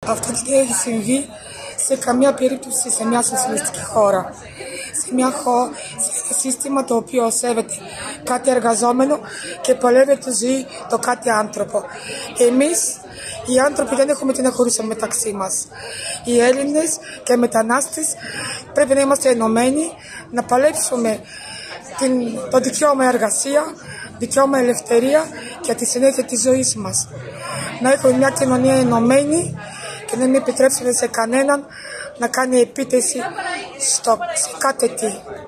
Αυτό δεν έχει συμβεί σε καμία περίπτωση σε μια σοσιαλιστική χώρα. Σε ένα σύστημα το οποίο σέβεται κάτι εργαζόμενο και πολεύεται τη ζωή το κάτι άνθρωπο. Εμείς οι άνθρωποι δεν έχουμε τι να χωρίσουμε μεταξύ μας. Οι Έλληνες και οι μετανάστες πρέπει να είμαστε ενωμένοι, να παλέψουμε το δικαίωμα εργασία, δικαίωμα ελευθερία και τη συνέχεια της ζωής μας. Να έχουμε μια κοινωνία ενωμένη και να μην επιτρέψουμε σε κανέναν να κάνει επίτεση σε κάτι τι.